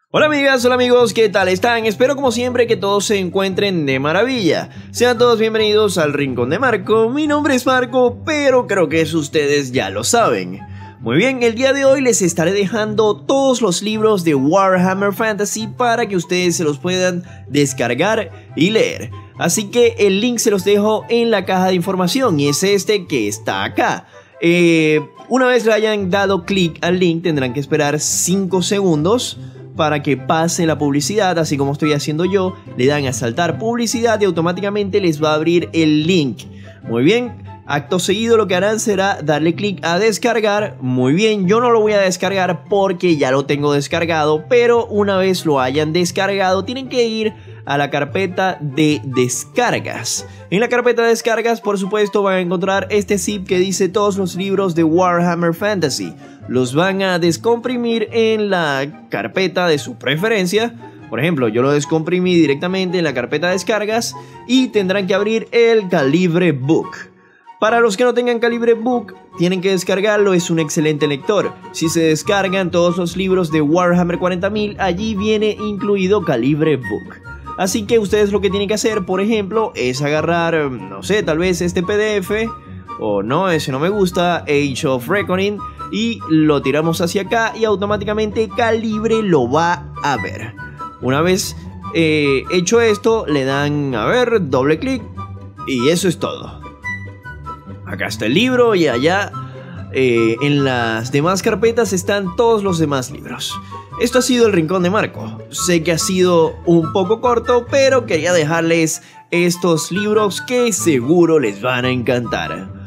Hola amigas, hola amigos, ¿qué tal están? Espero como siempre que todos se encuentren de maravilla. Sean todos bienvenidos al Rincón de Marco. Mi nombre es Marco, pero creo que eso ustedes ya lo saben. Muy bien, el día de hoy les estaré dejando todos los libros de Warhammer Fantasy para que ustedes se los puedan descargar y leer. Así que el link se los dejo en la caja de información y es este que está acá. Una vez le hayan dado clic al link tendrán que esperar 5 segundos para que pase la publicidad, así como estoy haciendo yo. Le dan a saltar publicidad y automáticamente les va a abrir el link. Muy bien, acto seguido lo que harán será darle clic a descargar. Muy bien, yo no lo voy a descargar porque ya lo tengo descargado, pero una vez lo hayan descargado tienen que ir a la carpeta de descargas. En la carpeta de descargas, por supuesto, van a encontrar este zip que dice todos los libros de Warhammer Fantasy. Los van a descomprimir en la carpeta de su preferencia. Por ejemplo, yo lo descomprimí directamente en la carpeta de descargas y tendrán que abrir el Calibre Book. Para los que no tengan Calibre Book, tienen que descargarlo, es un excelente lector. Si se descargan todos los libros de Warhammer 40.000, allí viene incluido Calibre Book. Así que ustedes lo que tienen que hacer, por ejemplo, es agarrar, no sé, tal vez este PDF, o no, ese no me gusta, Age of Reckoning, y lo tiramos hacia acá y automáticamente Calibre lo va a ver. Una vez hecho esto, le dan, a ver, doble clic y eso es todo. Acá está el libro y allá en las demás carpetas están todos los demás libros. Esto ha sido el Rincón de Marco. Sé que ha sido un poco corto, pero quería dejarles estos libros que seguro les van a encantar.